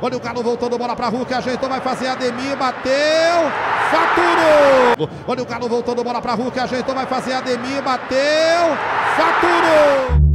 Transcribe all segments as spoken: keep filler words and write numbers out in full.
Olha o Galo voltando, bola para Hulk, ajeitou, vai fazer Ademir, bateu, faturou. Olha o Galo voltando, bola para Hulk, ajeitou, vai fazer Ademir, bateu, faturou.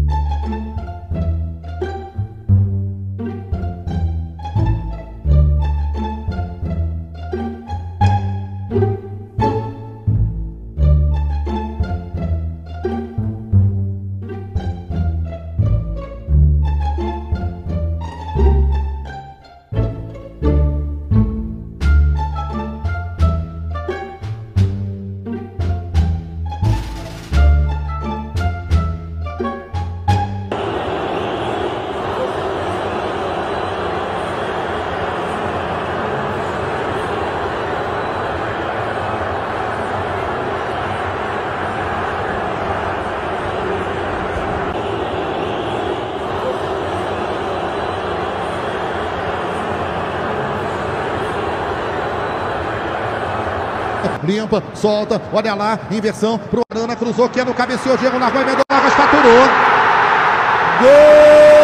Limpa, solta, olha lá, inversão pro Arana, cruzou, que é no cabeceio, Diego largou, emendou, Vargas faturou. Gol!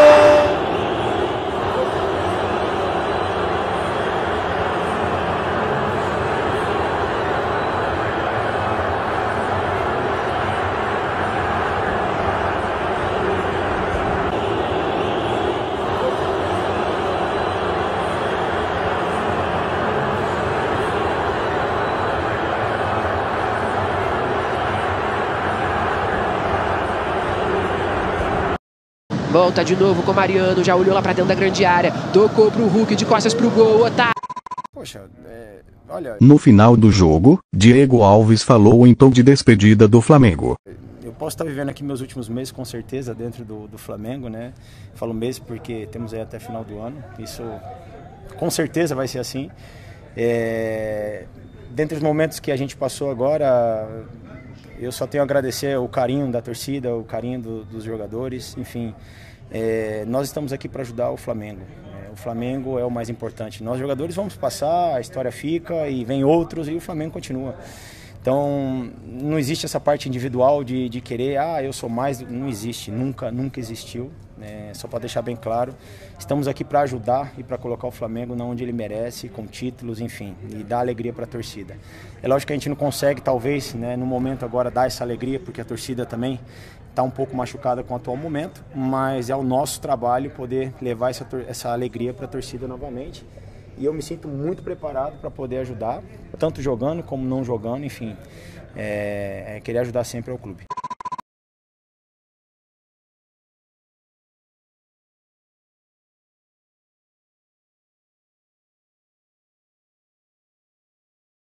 Volta de novo com o Mariano, já olhou lá pra dentro da grande área, tocou pro Hulk, de costas pro gol, Otávio. Poxa, é, olha... No final do jogo, Diego Alves falou em tom de despedida do Flamengo. Eu posso estar vivendo aqui meus últimos meses, com certeza, dentro do, do Flamengo, né? Falo meses porque temos aí até final do ano, isso com certeza vai ser assim. É, dentre os momentos que a gente passou agora, eu só tenho a agradecer o carinho da torcida, o carinho do, dos jogadores, enfim. É, nós estamos aqui para ajudar o Flamengo. É, o Flamengo é o mais importante. Nós jogadores vamos passar, a história fica e vem outros e o Flamengo continua. Então não existe essa parte individual de, de querer, ah, eu sou mais, não existe, nunca, nunca existiu. É, só para deixar bem claro, estamos aqui para ajudar e para colocar o Flamengo onde ele merece, com títulos, enfim, e dar alegria para a torcida. É lógico que a gente não consegue, talvez, né, no momento agora, dar essa alegria, porque a torcida também está um pouco machucada com o atual momento, mas é o nosso trabalho poder levar essa, essa alegria para a torcida novamente. E eu me sinto muito preparado para poder ajudar, tanto jogando como não jogando, enfim, é, é querer ajudar sempre ao clube.